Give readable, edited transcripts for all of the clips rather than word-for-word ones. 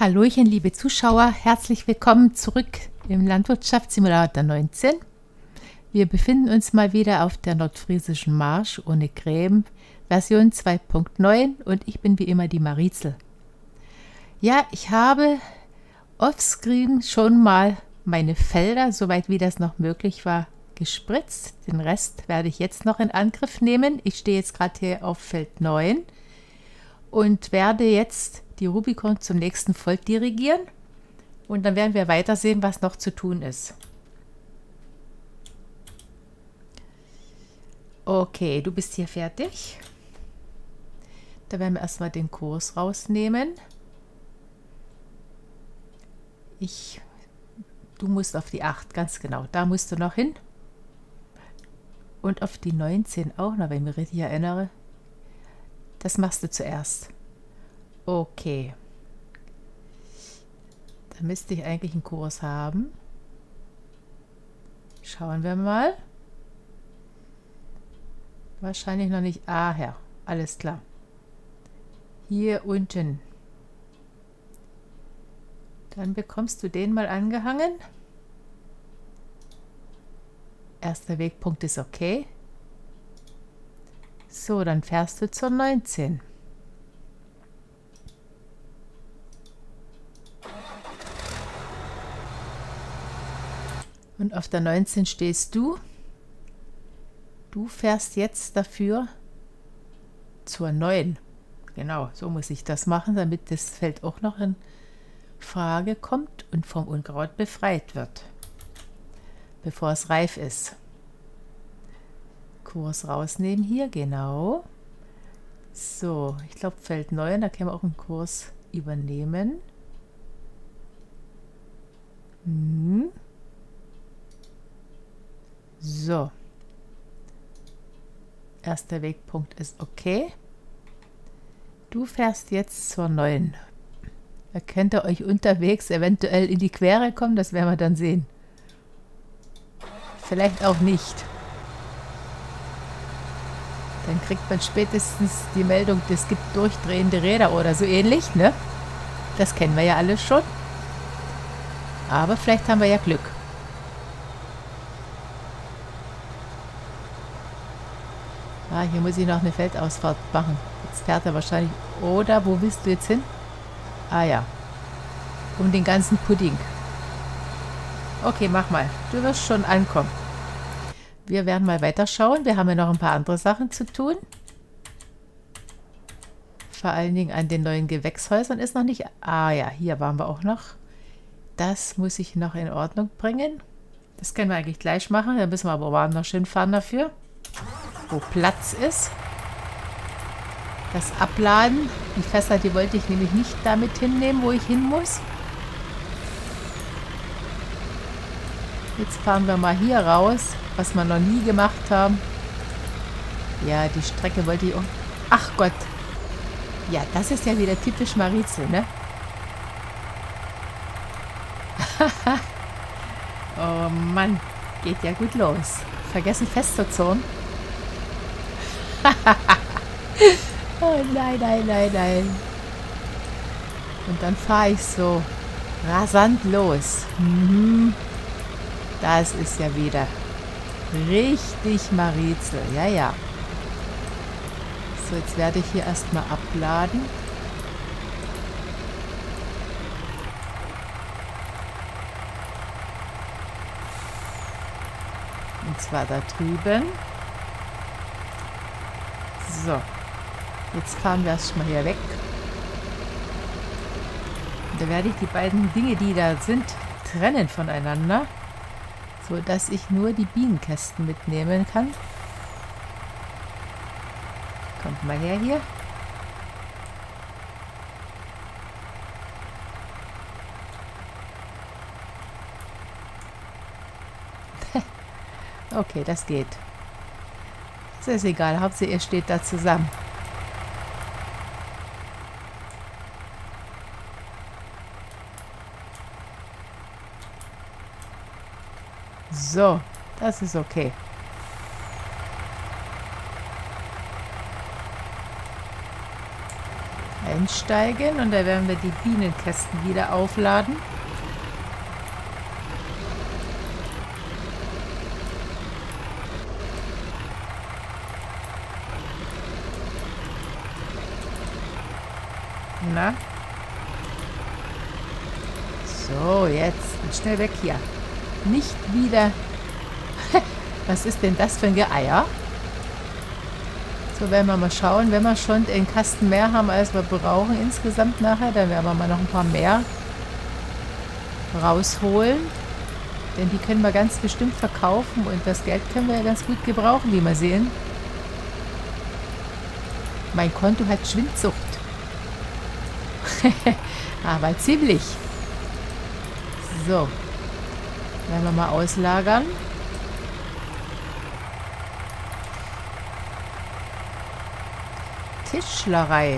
Hallöchen, liebe Zuschauer, herzlich willkommen zurück im Landwirtschaftssimulator 19. Wir befinden uns mal wieder auf der Nordfriesischen Marsch ohne Gräben, Version 2.9 und ich bin wie immer die Marizel. Ja, ich habe offscreen schon mal meine Felder, soweit wie das noch möglich war, gespritzt. Den Rest werde ich jetzt noch in Angriff nehmen. Ich stehe jetzt gerade hier auf Feld 9 und werde jetzt die Rubicon zum nächsten Volk dirigieren und dann werden wir weiter sehen, was noch zu tun ist. Okay, du bist hier fertig. Da werden wir erstmal den Kurs rausnehmen. Du musst auf die 8, ganz genau, da musst du noch hin. Und auf die 19 auch noch, wenn ich mich richtig erinnere. Das machst du zuerst. Okay. Da müsste ich eigentlich einen Kurs haben. Schauen wir mal. Wahrscheinlich noch nicht. Ah, ja, alles klar. Hier unten. Dann bekommst du den mal angehangen. Erster Wegpunkt ist okay. So, dann fährst du zur 19. Und auf der 19 stehst du. Du fährst jetzt dafür zur 9. Genau, so muss ich das machen, damit das Feld auch noch in Frage kommt und vom Unkraut befreit wird, bevor es reif ist. Kurs rausnehmen hier, genau. So, ich glaube Feld 9, da können wir auch einen Kurs übernehmen. So. Erster Wegpunkt ist okay. Du fährst jetzt zur 9. Da könnt ihr euch unterwegs eventuell in die Quere kommen, das werden wir dann sehen. Vielleicht auch nicht. Dann kriegt man spätestens die Meldung, es gibt durchdrehende Räder oder so ähnlich, ne? Das kennen wir ja alles schon. Aber vielleicht haben wir ja Glück. Ah, hier muss ich noch eine Feldausfahrt machen. Jetzt fährt er wahrscheinlich... Oder, wo willst du jetzt hin? Ah ja, um den ganzen Pudding. Okay, mach mal. Du wirst schon ankommen. Wir werden mal weiterschauen. Wir haben ja noch ein paar andere Sachen zu tun. Vor allen Dingen an den neuen Gewächshäusern ist noch nicht... Ah ja, hier waren wir auch noch. Das muss ich noch in Ordnung bringen. Das können wir eigentlich gleich machen. Da müssen wir aber woanders hinfahren dafür, wo Platz ist. Das Abladen, die Fässer, die wollte ich nämlich nicht damit hinnehmen, wo ich hin muss. Jetzt fahren wir mal hier raus, was wir noch nie gemacht haben. Ja, die Strecke wollte ich auch... Ach Gott. Ja, das ist ja wieder typisch Marizel, ne? Oh Mann, geht ja gut los. Vergessen festzuzurren. Oh nein, nein, nein, nein. Und dann fahre ich so rasant los. Das ist ja wieder richtig Marizel. Ja, ja. So, jetzt werde ich hier erstmal abladen. Und zwar da drüben. So. Jetzt fahren wir erstmal hier weg. Und da werde ich die beiden Dinge, die da sind, trennen voneinander, so dass ich nur die Bienenkästen mitnehmen kann. Kommt mal her hier. Okay, das geht. Das ist egal, Hauptsache ihr steht da zusammen. So, das ist okay. einsteigen und da werden wir die Bienenkästen wieder aufladen. Na? So, jetzt schnell weg hier. Nicht wieder. Was ist denn das für ein Geeier? So, werden wir mal schauen. Wenn wir schon einen Kasten mehr haben, als wir brauchen insgesamt nachher, dann werden wir mal noch ein paar mehr rausholen. Denn die können wir ganz bestimmt verkaufen und das Geld können wir ja ganz gut gebrauchen, wie wir sehen. Mein Konto hat Schwindsucht. Aber ziemlich. So. Werden wir mal auslagern. Tischlerei.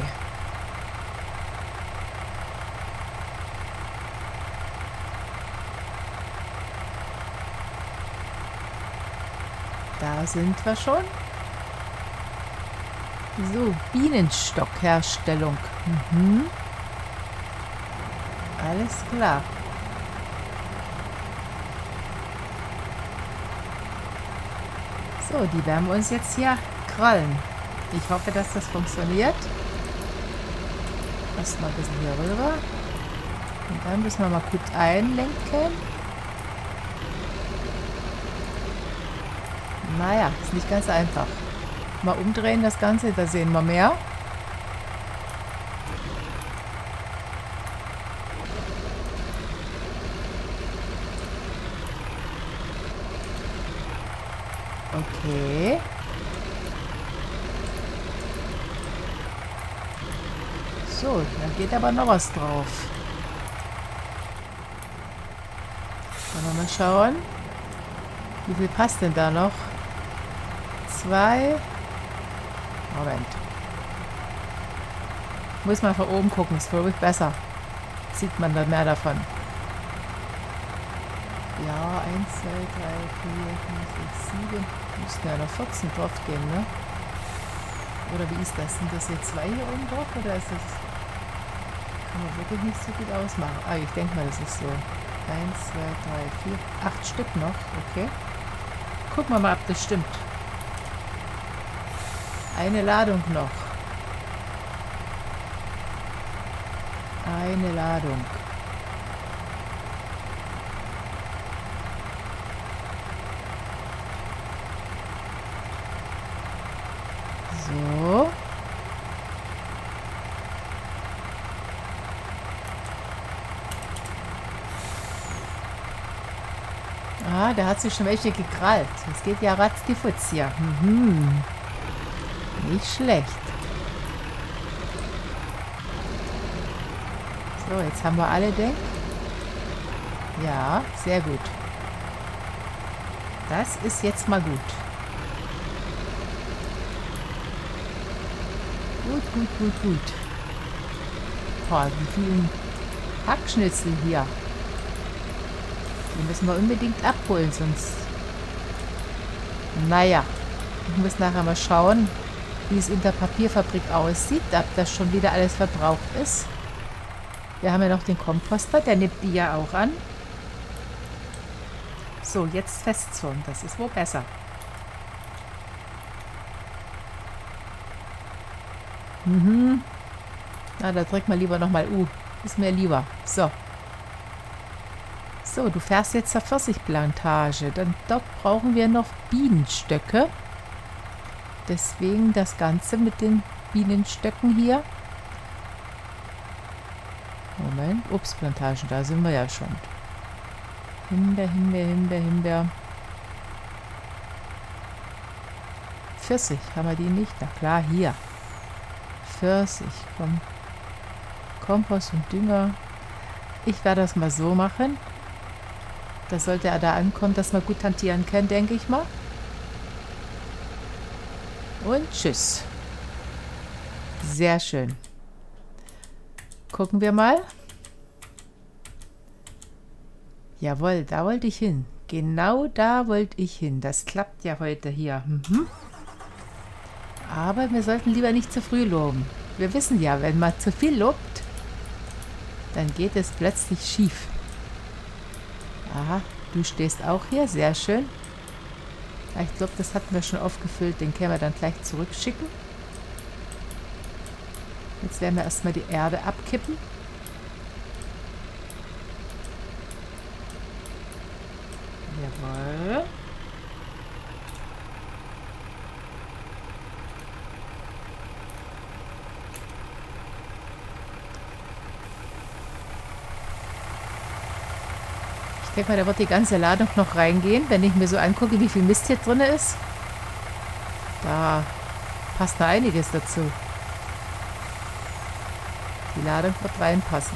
Da sind wir schon. So, Bienenstockherstellung. Alles klar. So, die werden wir uns jetzt hier krallen. Ich hoffe, dass das funktioniert. Erstmal ein bisschen hier rüber. Und dann müssen wir mal gut einlenken. Naja, ist nicht ganz einfach. Mal umdrehen das Ganze, da sehen wir mehr. Okay. So, da geht aber noch was drauf. Wollen wir mal schauen. Wie viel passt denn da noch? 2. Moment. Muss man von oben gucken, ist wirklich besser. Sieht man da mehr davon. Ja, 1, 2, 3, 4, 5, 6, 7. Müssten ja noch 14 drauf gehen, ne? Oder wie ist das? Sind das jetzt 2 hier oben drauf? Oder ist das... Kann man wirklich nicht so gut ausmachen. Ah, ich denke mal, das ist so. 1, 2, 3, 4, 8 Stück noch. Okay. Gucken wir mal, ob das stimmt. Eine Ladung noch. Eine Ladung. So. Ah, da hat sich schon welche gekrallt. Das geht ja ratzdifatz hier. Nicht schlecht. So, jetzt haben wir alle, denk. Ja, sehr gut. Das ist jetzt mal gut. Gut. Boah, wie vielen Hackschnitzel hier. Die müssen wir unbedingt abholen, sonst... Naja, ich muss nachher mal schauen, wie es in der Papierfabrik aussieht, ob das schon wieder alles verbraucht ist. Wir haben ja noch den Komposter, der nimmt die ja auch an. So, jetzt festzurren, das ist wohl besser. Na, da drückt man lieber nochmal U. Ist mir lieber. So. So, du fährst jetzt zur Pfirsichplantage. Dann dort brauchen wir noch Bienenstöcke. Deswegen das Ganze mit den Bienenstöcken hier. Moment, Obstplantagen, da sind wir ja schon. Himbeer. Pfirsich, haben wir die nicht? Na klar, hier. Pfirsich, komm. Kompost und Dünger. Ich werde das mal so machen. Das sollte er da ankommen, dass man gut hantieren kann, denke ich mal. Und tschüss. Sehr schön. Gucken wir mal. Jawohl, da wollte ich hin. Genau da wollte ich hin. Das klappt ja heute hier. Aber wir sollten lieber nicht zu früh loben. Wir wissen ja, wenn man zu viel lobt, dann geht es plötzlich schief. Aha, du stehst auch hier, sehr schön. Ich glaube, das hatten wir schon aufgefüllt, den können wir dann gleich zurückschicken. Jetzt werden wir erstmal die Erde abkippen. Jawohl. Ich denke mal, da wird die ganze Ladung noch reingehen, wenn ich mir so angucke, wie viel Mist hier drin ist. Da passt da einiges dazu. Die Ladung wird reinpassen.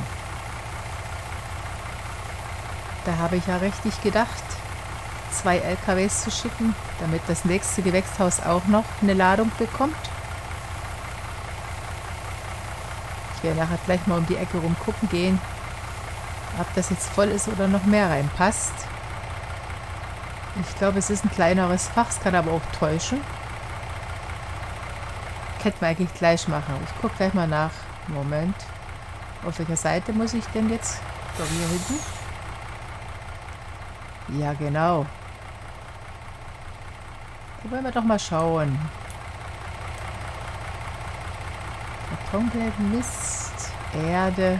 Da habe ich ja richtig gedacht, 2 LKWs zu schicken, damit das nächste Gewächshaus auch noch eine Ladung bekommt. Ich werde nachher gleich mal um die Ecke rum gucken gehen, ob das jetzt voll ist oder noch mehr reinpasst. Ich glaube, es ist ein kleineres Fach, es kann aber auch täuschen. Könnte man eigentlich gleich machen. Ich gucke gleich mal nach. Moment. Auf welcher Seite muss ich denn jetzt? Ich glaube hier hinten. Ja, genau. Da wollen wir doch mal schauen. Kartonblätter, Mist, Erde.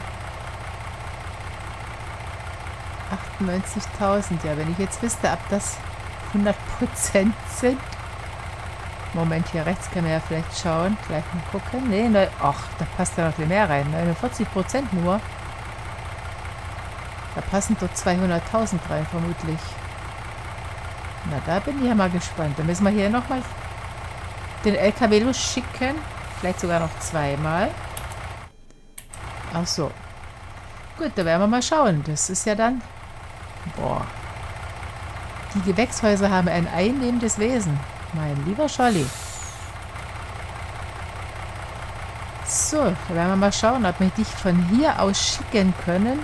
98.000. Ja, wenn ich jetzt wüsste, ob das 100% sind. Moment, hier rechts können wir ja vielleicht schauen. Gleich mal gucken. Nee, ne, ach, da passt ja noch viel mehr rein. 49% nur. Da passen dort 200.000 rein, vermutlich. Na, da bin ich ja mal gespannt. Da müssen wir hier nochmal den LKW losschicken. Vielleicht sogar noch zweimal. Ach so. Gut, da werden wir mal schauen. Das ist ja dann... Boah. Die Gewächshäuser haben ein einnehmendes Wesen. Mein lieber Scholli. So, da werden wir mal schauen, ob wir dich von hier aus schicken können.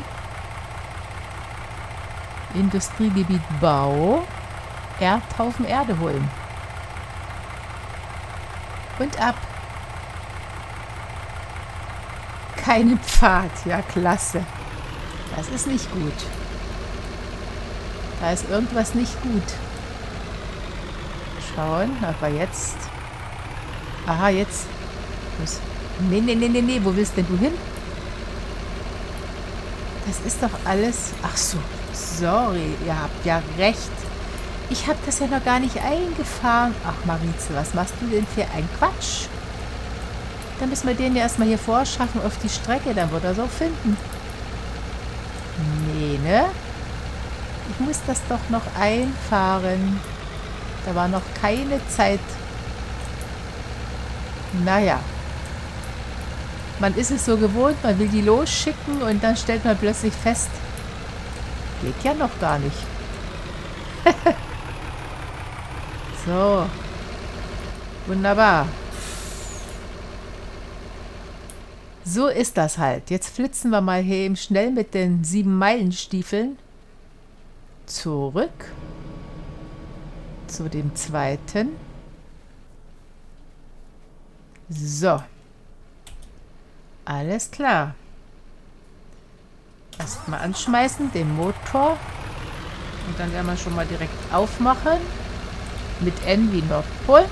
Industriegebiet Bau. Erdhaufen Erde holen. Und ab. Keinen Pfad. Ja, klasse. Das ist nicht gut. Da ist irgendwas nicht gut. Schauen, aber jetzt... Aha, jetzt... Nee, wo willst denn du hin? Das ist doch alles... Ach so, sorry, ihr habt ja recht. Ich habe das ja noch gar nicht eingefahren. Ach, Marizel, was machst du denn für ein Quatsch? Dann müssen wir den ja erstmal hier vorschaffen auf die Strecke, dann wird er so finden. Nee, ne? Ich muss das doch noch einfahren. Da war noch keine Zeit. Naja. Man ist es so gewohnt, man will die losschicken und dann stellt man plötzlich fest, geht ja noch gar nicht. So. Wunderbar. So ist das halt. Jetzt flitzen wir mal hier eben schnell mit den 7-Meilen-Stiefeln zurück zu dem zweiten. So. Alles klar. Erstmal anschmeißen, den Motor. Und dann werden wir schon mal direkt aufmachen. Mit N wie Nordpol.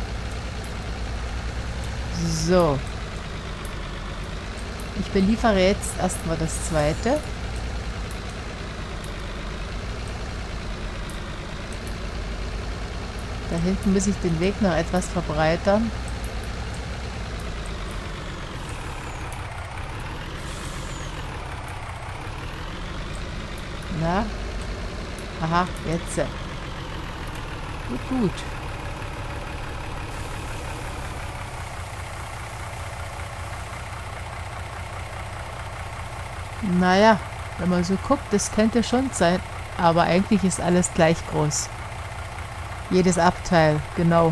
So. Ich beliefere jetzt erstmal das zweite. Da hinten muss ich den Weg noch etwas verbreitern. Na? Aha, jetzt. Gut. Naja, wenn man so guckt, das könnte schon sein. Aber eigentlich ist alles gleich groß. Jedes Abteil, genau.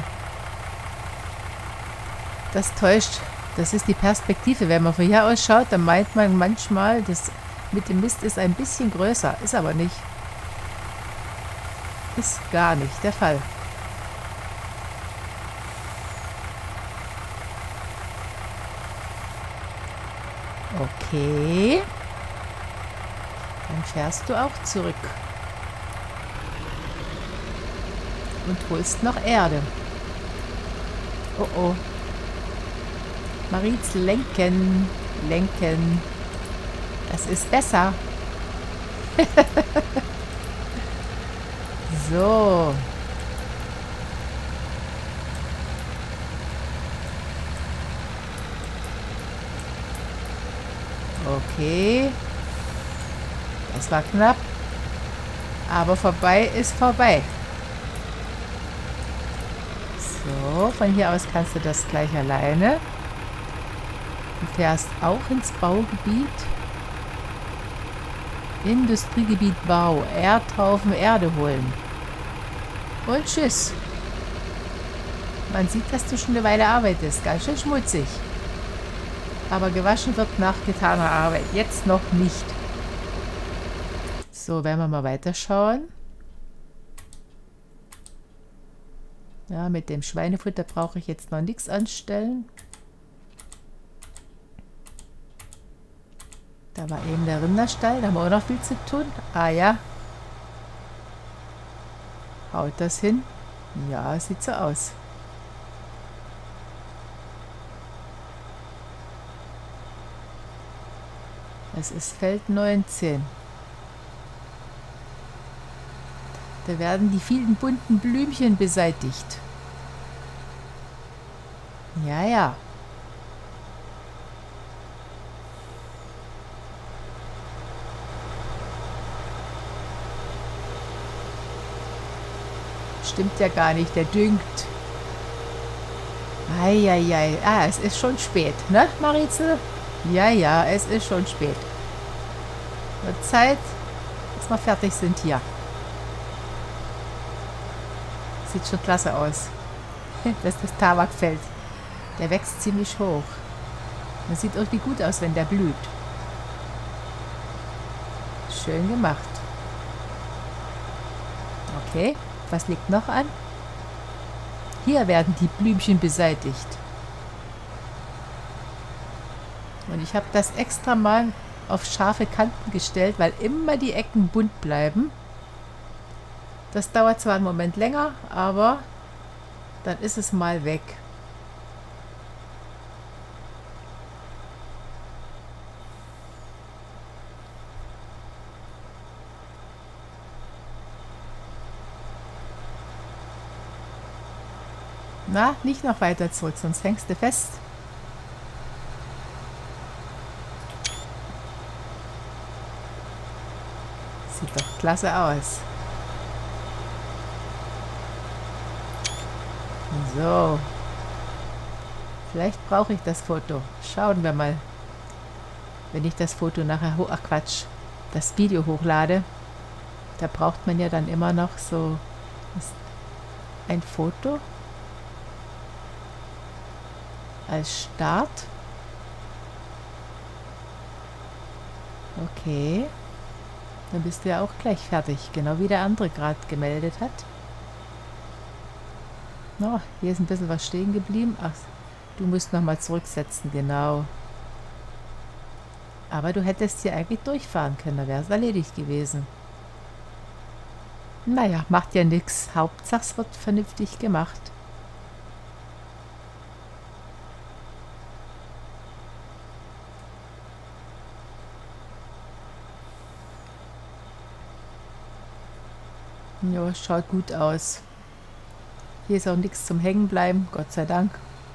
Das täuscht. Das ist die Perspektive. Wenn man von hier aus schaut, dann meint man manchmal, das mit dem Mist ist ein bisschen größer. Ist aber nicht. Ist gar nicht der Fall. Okay. Dann fährst du auch zurück. Und holst noch Erde. Oh oh. Mariz, lenken. Lenken. Das ist besser. So. Okay. Das war knapp. Aber vorbei ist vorbei. So, von hier aus kannst du das gleich alleine. Du fährst auch ins Baugebiet. Industriegebiet Bau. Erdhaufen Erde holen. Und tschüss. Man sieht, dass du schon eine Weile arbeitest. Ganz schön schmutzig. Aber gewaschen wird nach getaner Arbeit. Jetzt noch nicht. So, werden wir mal weiterschauen. Ja, mit dem Schweinefutter brauche ich jetzt noch nichts anstellen. Da war eben der Rinderstall. Da haben wir auch noch viel zu tun. Ah ja. Haut das hin? Ja, sieht so aus. Es ist Feld 19. Da werden die vielen bunten Blümchen beseitigt. Ja, ja. Stimmt ja gar nicht, der düngt. Eieiei. Ah, es ist schon spät, ne, Marizel? Ja, ja, es ist schon spät. Wird Zeit, dass wir fertig sind hier. Sieht schon klasse aus. Das ist das Tabakfeld. Der wächst ziemlich hoch. Das sieht irgendwie gut aus, wenn der blüht. Schön gemacht. Okay, was liegt noch an? Hier werden die Blümchen beseitigt. Und ich habe das extra mal auf scharfe Kanten gestellt, weil immer die Ecken bunt bleiben. Das dauert zwar einen Moment länger, aber dann ist es mal weg. Na, nicht noch weiter zurück, sonst hängst du fest. Sieht doch klasse aus. So. Vielleicht brauche ich das Foto. Schauen wir mal. Wenn ich das Foto nachher ach Quatsch, das Video hochlade, da braucht man ja dann immer noch so ein Foto als Start. Okay. Dann bist du ja auch gleich fertig, genau wie der andere gerade gemeldet hat. No, hier ist ein bisschen was stehen geblieben. Ach, du musst nochmal zurücksetzen, genau. Aber du hättest hier eigentlich durchfahren können, da wäre es erledigt gewesen. Naja, macht ja nichts. Hauptsache es wird vernünftig gemacht. Ja, schaut gut aus. Hier ist auch nichts zum Hängenbleiben, Gott sei Dank.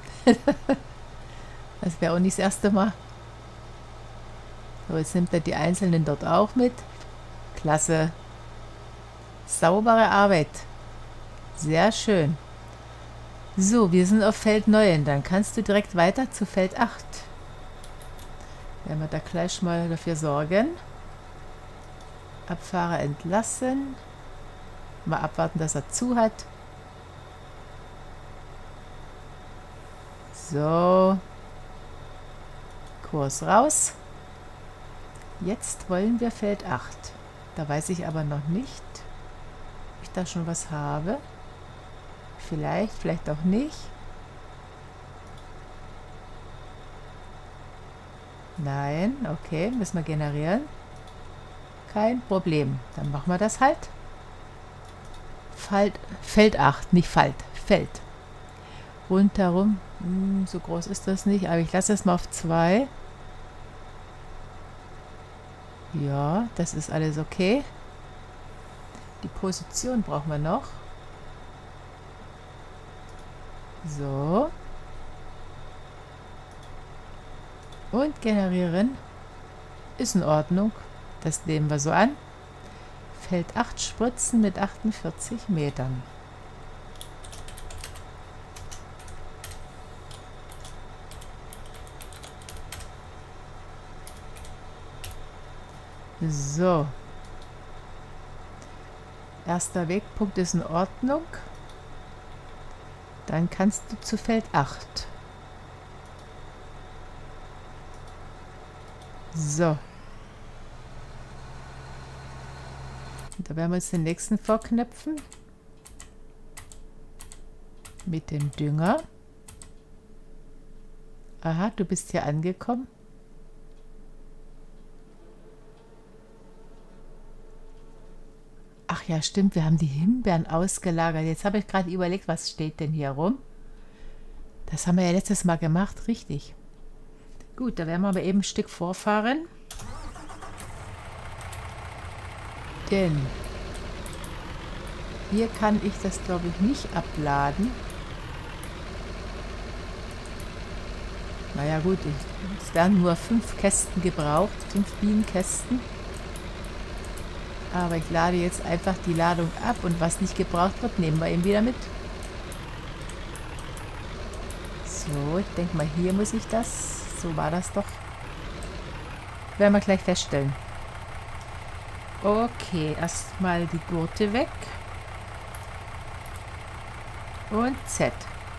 Das wäre auch nicht das erste Mal. So, jetzt nimmt er die Einzelnen dort auch mit. Klasse. Saubere Arbeit. Sehr schön. So, wir sind auf Feld 9. Dann kannst du direkt weiter zu Feld 8. Werden wir da gleich mal dafür sorgen. Abfahrer entlassen. Mal abwarten, dass er zu hat. So. Kurs raus. Jetzt wollen wir Feld 8. Da weiß ich aber noch nicht, ob ich da schon was habe. Vielleicht, vielleicht auch nicht. Nein, okay, müssen wir generieren. Kein Problem. Dann machen wir das halt. Feld 8, nicht Falt, Feld. Rundherum, so groß ist das nicht, aber ich lasse es mal auf 2. Ja, das ist alles okay. Die Position brauchen wir noch. So. Und generieren. Ist in Ordnung. Das nehmen wir so an. Feld 8 Spritzen mit 48 Metern. So. Erster Wegpunkt ist in Ordnung. Dann kannst du zu Feld 8. So. Da werden wir uns den nächsten vorknöpfen. Mit dem Dünger. Aha, du bist hier angekommen. Ach ja, stimmt, wir haben die Himbeeren ausgelagert. Jetzt habe ich gerade überlegt, was steht denn hier rum? Das haben wir ja letztes Mal gemacht, richtig. Gut, da werden wir aber eben ein Stück vorfahren. Denn hier kann ich das, glaube ich, nicht abladen. Naja gut, es werden nur 5 Kästen gebraucht, 5 Bienenkästen. Aber ich lade jetzt einfach die Ladung ab und was nicht gebraucht wird, nehmen wir eben wieder mit. So, ich denke mal, hier muss ich das. So war das doch. Werden wir gleich feststellen. Okay, erstmal die Gurte weg. Und Z.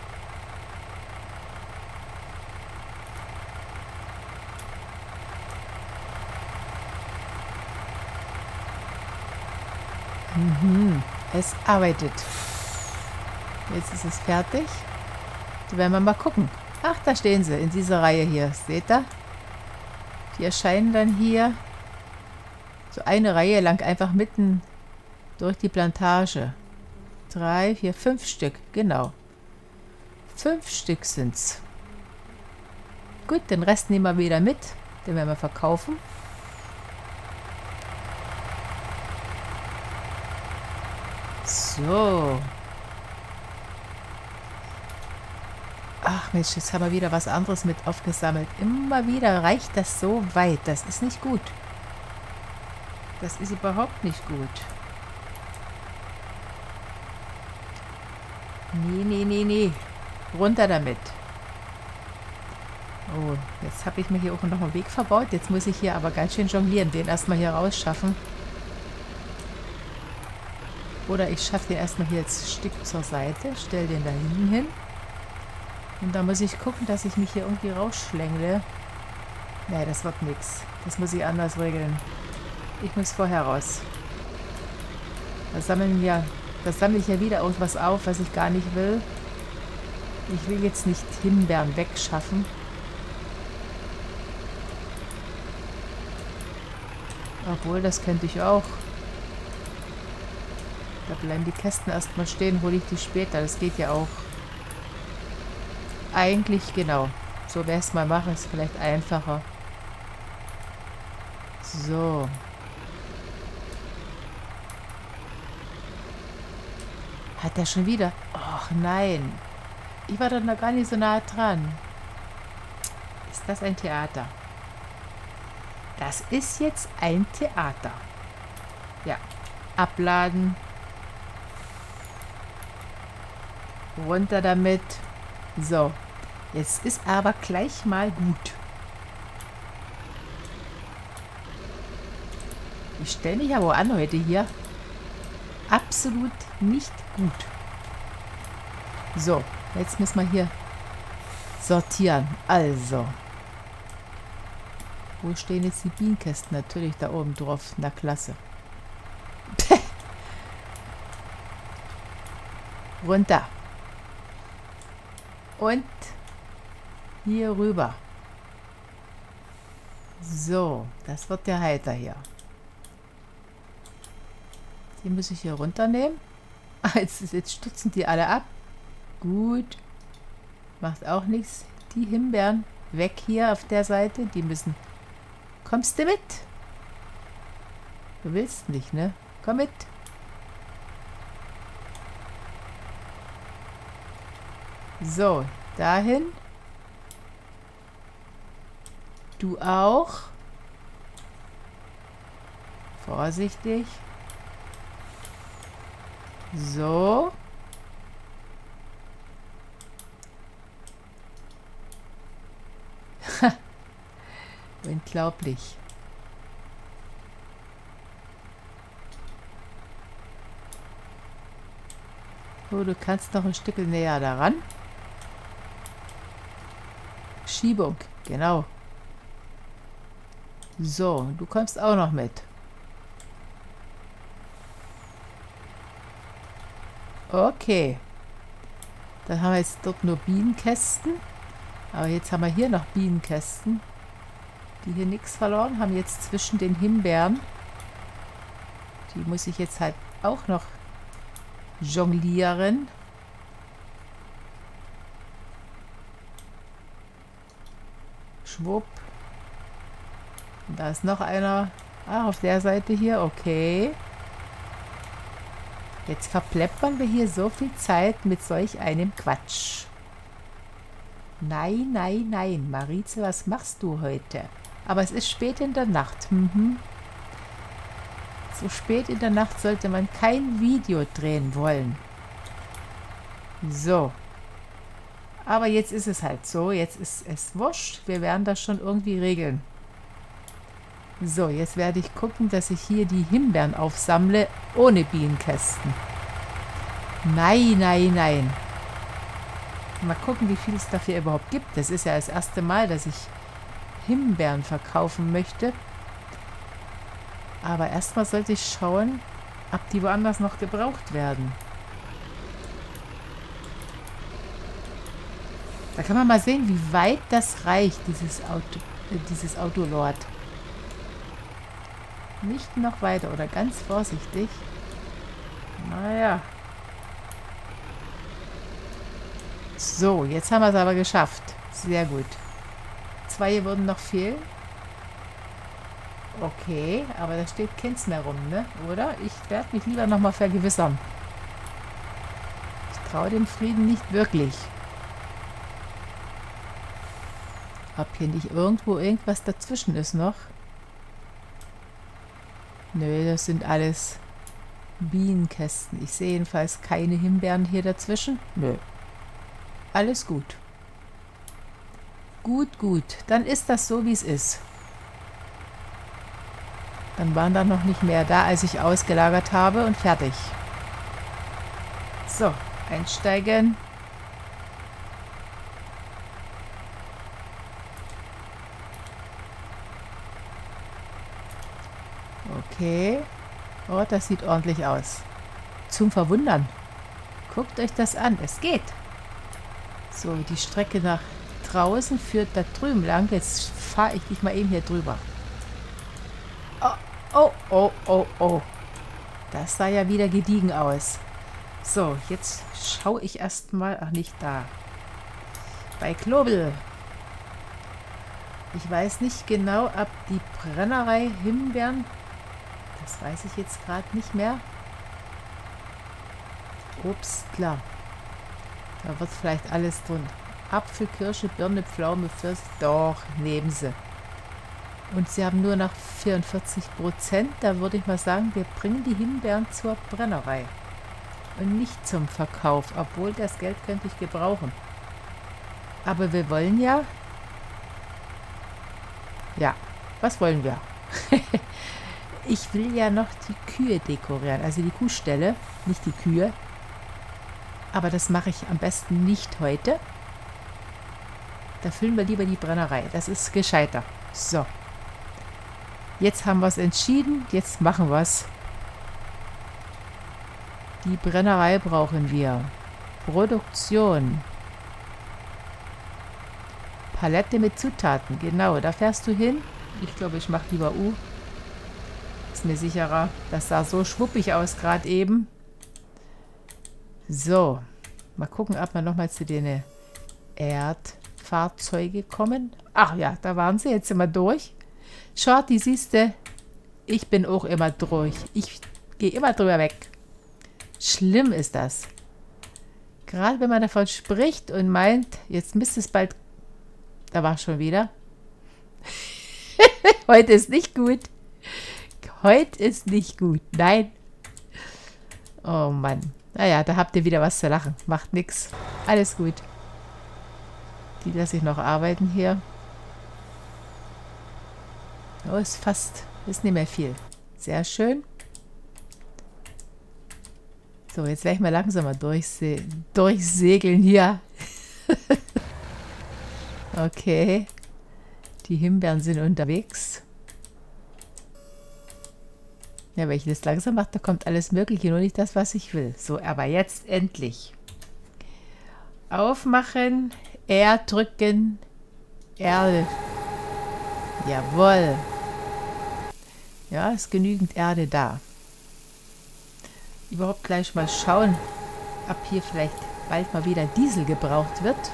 Es arbeitet. Jetzt ist es fertig. Da werden wir mal gucken. Ach, da stehen sie in dieser Reihe hier. Seht ihr? Die erscheinen dann hier so eine Reihe lang einfach mitten durch die Plantage. 3, 4, 5 Stück. Genau. 5 Stück sind's. Gut, den Rest nehmen wir wieder mit. Den werden wir verkaufen. So. Ach Mensch, jetzt haben wir wieder was anderes mit aufgesammelt. Immer wieder reicht das so weit. Das ist nicht gut. Das ist überhaupt nicht gut. Nee, nee, nee, nee. Runter damit. Oh, jetzt habe ich mir hier auch noch einen Weg verbaut. Jetzt muss ich hier aber ganz schön jonglieren. Den erstmal hier rausschaffen. Oder ich schaffe den erstmal hier jetzt ein Stück zur Seite. Stelle den da hinten hin. Und da muss ich gucken, dass ich mich hier irgendwie rausschlängle. Nee, das wird nichts. Das muss ich anders regeln. Ich muss vorher raus. Da sammle ich ja wieder irgendwas auf, was ich gar nicht will. Ich will jetzt nicht Himbeeren wegschaffen. Obwohl, das könnte ich auch. Da bleiben die Kästen erstmal stehen, hole ich die später. Das geht ja auch. Eigentlich, genau. So wäre es mal machen, ist vielleicht einfacher. So. Hat er schon wieder? Och nein. Ich war doch noch gar nicht so nah dran. Ist das ein Theater? Das ist jetzt ein Theater. Ja. Abladen. Runter damit. So. Jetzt ist aber gleich mal gut. Ich stelle mich aber an heute hier. Absolut nicht gut. So, jetzt müssen wir hier sortieren. Also. Wo stehen jetzt die Bienenkästen? Natürlich da oben drauf. Na klasse. Runter. Und hier rüber. So, das wird der Heiter hier. Die muss ich hier runternehmen. Jetzt stürzen die alle ab. Gut. Macht auch nichts. Die Himbeeren weg hier auf der Seite. Die müssen... Kommst du mit? Du willst nicht, ne? Komm mit. So, dahin. Du auch. Vorsichtig. So. Unglaublich. So, du kannst noch ein Stück näher daran. Schiebung, genau. So, du kommst auch noch mit. Okay. Dann haben wir jetzt dort nur Bienenkästen. Aber jetzt haben wir hier noch Bienenkästen, die hier nichts verloren haben. Jetzt zwischen den Himbeeren. Die muss ich jetzt halt auch noch jonglieren. Schwupp. Und da ist noch einer. Ah, auf der Seite hier. Okay. Jetzt verpleppern wir hier so viel Zeit mit solch einem Quatsch. Nein, nein, nein. Marize, was machst du heute? Aber es ist spät in der Nacht. So spät in der Nacht sollte man kein Video drehen wollen. So. Aber jetzt ist es halt so. Jetzt ist es wurscht. Wir werden das schon irgendwie regeln. So, jetzt werde ich gucken, dass ich hier die Himbeeren aufsammle ohne Bienenkästen. Nein, nein, nein. Mal gucken, wie viel es dafür überhaupt gibt. Das ist ja das erste Mal, dass ich Himbeeren verkaufen möchte. Aber erstmal sollte ich schauen, ob die woanders noch gebraucht werden. Da kann man mal sehen, wie weit das reicht, dieses Autolord. Nicht noch weiter oder ganz vorsichtig. Naja. So, jetzt haben wir es aber geschafft. Sehr gut. 2 würden noch fehlen. Okay, aber da steht keins mehr rum, ne? Oder? Ich werde mich lieber nochmal vergewissern. Ich traue dem Frieden nicht wirklich. Ob hier nicht irgendwo irgendwas dazwischen ist noch? Nö, das sind alles Bienenkästen. Ich sehe jedenfalls keine Himbeeren hier dazwischen. Nö. Alles gut. Gut, gut. Dann ist das so, wie es ist. Dann waren da noch nicht mehr da, als ich ausgelagert habe und fertig. So, einsteigen. Okay. Oh, das sieht ordentlich aus. Zum Verwundern. Guckt euch das an. Es geht. So, die Strecke nach draußen führt da drüben lang. Jetzt fahre ich dich mal eben hier drüber. Oh, oh, oh, oh, oh. Das sah ja wieder gediegen aus. So, jetzt schaue ich erstmal. Ach, nicht da. Bei Klobel. Ich weiß nicht genau, ob die Brennerei Himbeeren... Das weiß ich jetzt gerade nicht mehr. Ups, klar. Da wird vielleicht alles drin. Apfel, Kirsche, Birne, Pflaume, Pfirsich. Doch, nehmen sie. Und sie haben nur noch 44%. Da würde ich mal sagen, wir bringen die Himbeeren zur Brennerei. Und nicht zum Verkauf. Obwohl, das Geld könnte ich gebrauchen. Aber wir wollen ja... Ja, was wollen wir? Ich will ja noch die Kühe dekorieren. Also die Kuhställe, nicht die Kühe. Aber das mache ich am besten nicht heute. Da füllen wir lieber die Brennerei. Das ist gescheiter. So. Jetzt haben wir es entschieden. Jetzt machen wir es. Die Brennerei brauchen wir. Produktion. Palette mit Zutaten. Genau, da fährst du hin. Ich glaube, ich mache lieber U. Ist mir sicherer. Das sah so schwuppig aus gerade eben. So. Mal gucken, ob wir nochmal zu den Erdfahrzeuge kommen. Ach ja, da waren sie. Jetzt sind wir durch. Shorty, siehst du, ich bin auch immer durch. Ich gehe immer drüber weg. Schlimm ist das. Gerade wenn man davon spricht und meint, jetzt müsste es bald... Da war schon wieder. Heute ist nicht gut. Heute ist nicht gut. Nein. Oh Mann. Naja, da habt ihr wieder was zu lachen. Macht nix. Alles gut. Die lasse ich noch arbeiten hier. Oh, ist fast... Ist nicht mehr viel. Sehr schön. So, jetzt werde ich mal langsamer durchsegeln hier. Okay. Die Himbeeren sind unterwegs. Ja, wenn ich das langsam mache, da kommt alles Mögliche, nur nicht das, was ich will. So, aber jetzt endlich. Aufmachen, R drücken, Erde. Jawohl. Ja, ist genügend Erde da. Überhaupt gleich mal schauen, ob hier vielleicht bald mal wieder Diesel gebraucht wird.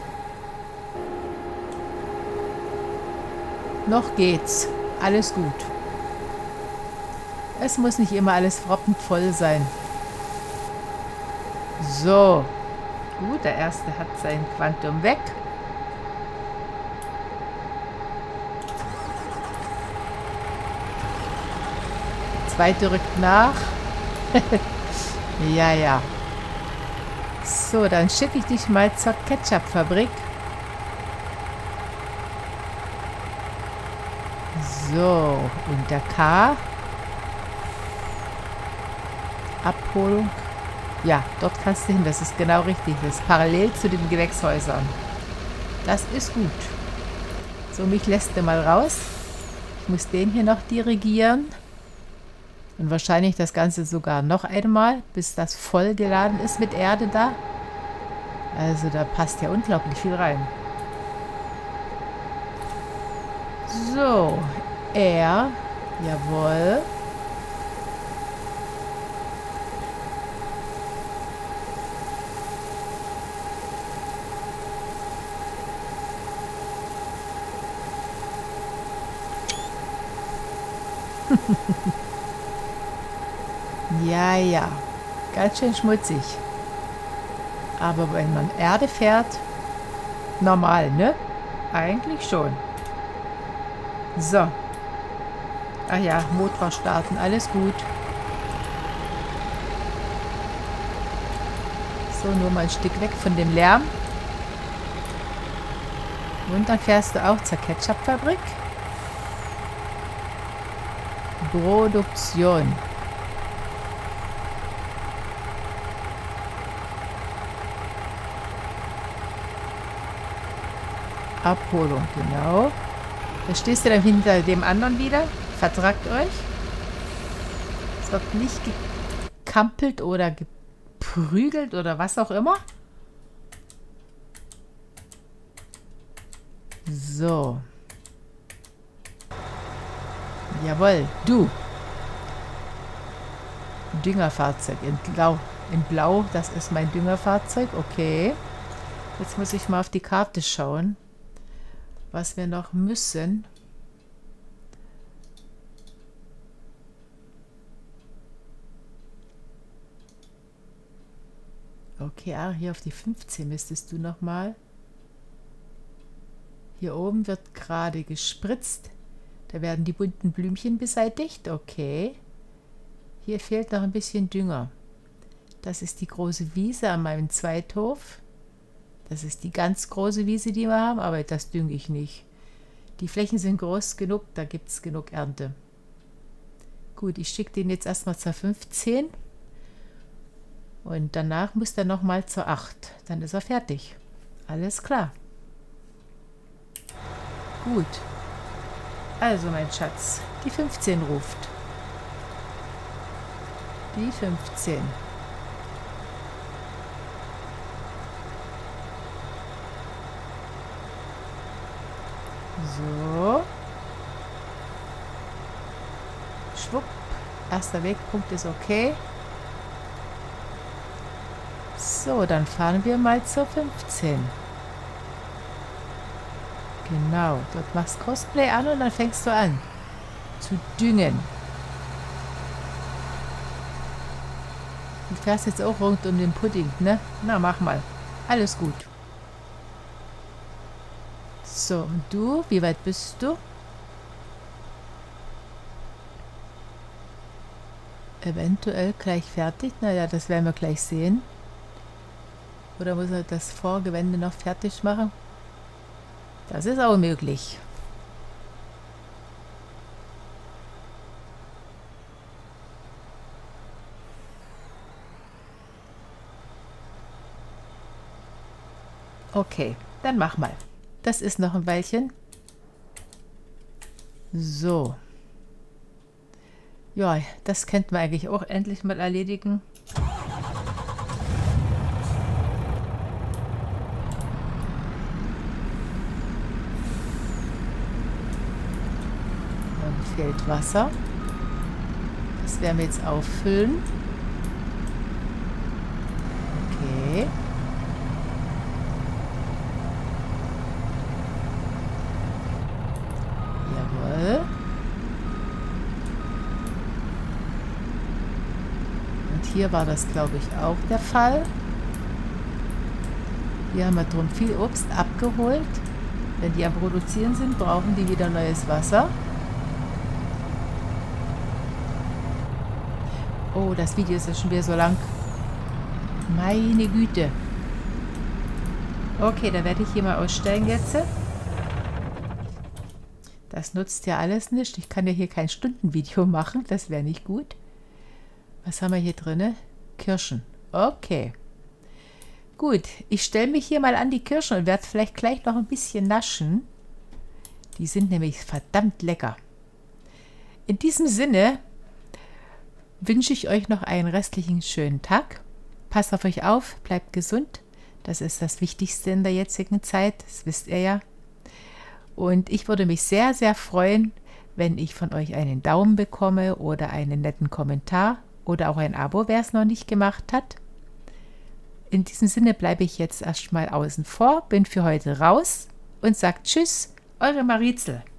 Noch geht's. Alles gut. Es muss nicht immer alles proppenvoll sein. So. Gut, der erste hat sein Quantum weg. Der zweite rückt nach. Ja, ja. So, dann schicke ich dich mal zur Ketchup-Fabrik. So, unter K. Abholung. Ja, dort kannst du hin. Das ist genau richtig. Das ist parallel zu den Gewächshäusern. Das ist gut. So, mich lässt du mal raus. Ich muss den hier noch dirigieren. Und wahrscheinlich das Ganze sogar noch einmal, bis das voll geladen ist mit Erde da. Also da passt ja unglaublich viel rein. So, R. Jawohl. Ja, ja. Ganz schön schmutzig. Aber wenn man Erde fährt, normal, ne? Eigentlich schon. So. Ach ja, Motor starten, alles gut. So, nur mal ein Stück weg von dem Lärm. Und dann fährst du auch zur Ketchup-Fabrik. Produktion. Abholung, genau. Da stehst du dann hinter dem anderen wieder. Vertragt euch. Es wird nicht gekampelt oder geprügelt oder was auch immer. So. Jawohl, du. Düngerfahrzeug in Blau. In Blau, das ist mein Düngerfahrzeug. Okay. Jetzt muss ich mal auf die Karte schauen, was wir noch müssen. Okay, hier auf die 15 müsstest du noch mal. Hier oben wird gerade gespritzt. Da werden die bunten Blümchen beseitigt. Okay. Hier fehlt noch ein bisschen Dünger. Das ist die große Wiese an meinem Zweithof. Das ist die ganz große Wiese, die wir haben, aber das dünge ich nicht. Die Flächen sind groß genug, da gibt es genug Ernte. Gut, ich schicke den jetzt erstmal zur 15. Und danach muss er nochmal zur 8. Dann ist er fertig. Alles klar. Gut. Also, mein Schatz, die 15 ruft. Die 15. So. schwupp. Erster Wegpunkt ist okay. So, dann fahren wir mal zur 15. Genau, dort machst Cosplay an und dann fängst du an zu düngen. Du fährst jetzt auch rund um den Pudding, ne? Na, mach mal. Alles gut. So, und du? Wie weit bist du? Eventuell gleich fertig? Naja, das werden wir gleich sehen. Oder muss er das Vorgewende noch fertig machen? Das ist auch möglich. Okay, dann mach mal. Das ist noch ein Weilchen. So. Ja, das könnten wir eigentlich auch endlich mal erledigen. Dann fehlt Wasser. Das werden wir jetzt auffüllen. Okay. Jawohl. Und hier war das, glaube ich, auch der Fall. Hier haben wir drum viel Obst abgeholt. Wenn die am Produzieren sind, brauchen die wieder neues Wasser. Oh, das Video ist ja schon wieder so lang. Meine Güte. Okay, dann werde ich hier mal ausstellen jetzt. Das nutzt ja alles nicht. Ich kann ja hier kein Stundenvideo machen. Das wäre nicht gut. Was haben wir hier drin? Kirschen. Okay. Gut, ich stelle mich hier mal an die Kirschen und werde vielleicht gleich noch ein bisschen naschen. Die sind nämlich verdammt lecker. In diesem Sinne wünsche ich euch noch einen restlichen schönen Tag. Passt auf euch auf, bleibt gesund. Das ist das Wichtigste in der jetzigen Zeit, das wisst ihr ja. Und ich würde mich sehr, sehr freuen, wenn ich von euch einen Daumen bekomme oder einen netten Kommentar oder auch ein Abo, wer es noch nicht gemacht hat. In diesem Sinne bleibe ich jetzt erstmal außen vor, bin für heute raus und sagt Tschüss, eure Marizel.